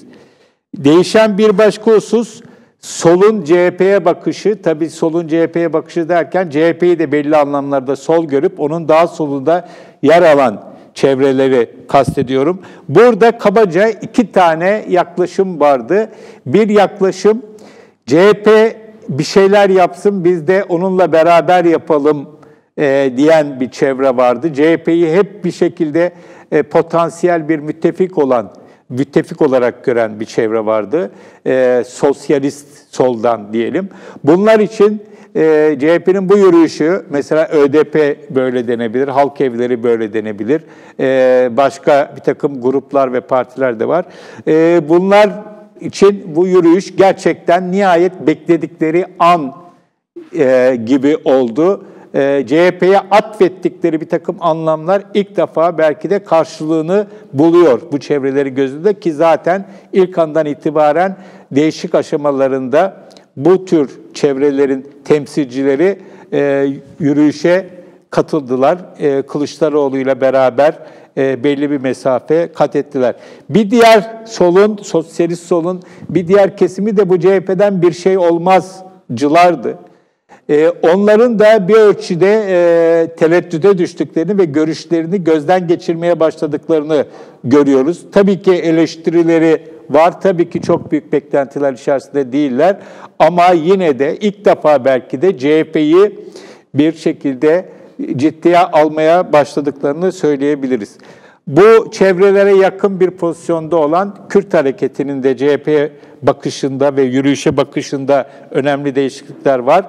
Değişen bir başka husus, solun CHP'ye bakışı. Tabii solun CHP'ye bakışı derken CHP'yi de belli anlamlarda sol görüp onun daha solunda yer alan çevreleri kastediyorum. Burada kabaca iki tane yaklaşım vardı. Bir yaklaşım, CHP bir şeyler yapsın, biz de onunla beraber yapalım diyen bir çevre vardı. CHP'yi hep bir şekilde potansiyel bir müttefik olarak gören bir çevre vardı. Sosyalist soldan diyelim. Bunlar için CHP'nin bu yürüyüşü, mesela ÖDP böyle denebilir, halk evleri böyle denebilir. Başka bir takım gruplar ve partiler de var. Bunlar için bu yürüyüş gerçekten nihayet bekledikleri an gibi oldu. CHP'ye atfettikleri bir takım anlamlar ilk defa belki de karşılığını buluyor bu çevreleri gözünde, ki zaten ilk andan itibaren değişik aşamalarında bu tür çevrelerin temsilcileri yürüyüşe katıldılar. Kılıçdaroğlu ile beraber belli bir mesafe kat ettiler. Bir diğer solun, sosyalist solun bir diğer kesimi de bu CHP'den bir şey olmazcılardı. Onların da bir ölçüde tereddüte düştüklerini ve görüşlerini gözden geçirmeye başladıklarını görüyoruz. Tabii ki eleştirileri var, tabii ki çok büyük beklentiler içerisinde değiller. Ama yine de ilk defa belki de CHP'yi bir şekilde ciddiye almaya başladıklarını söyleyebiliriz. Bu çevrelere yakın bir pozisyonda olan Kürt hareketinin de CHP bakışında ve yürüyüşe bakışında önemli değişiklikler var.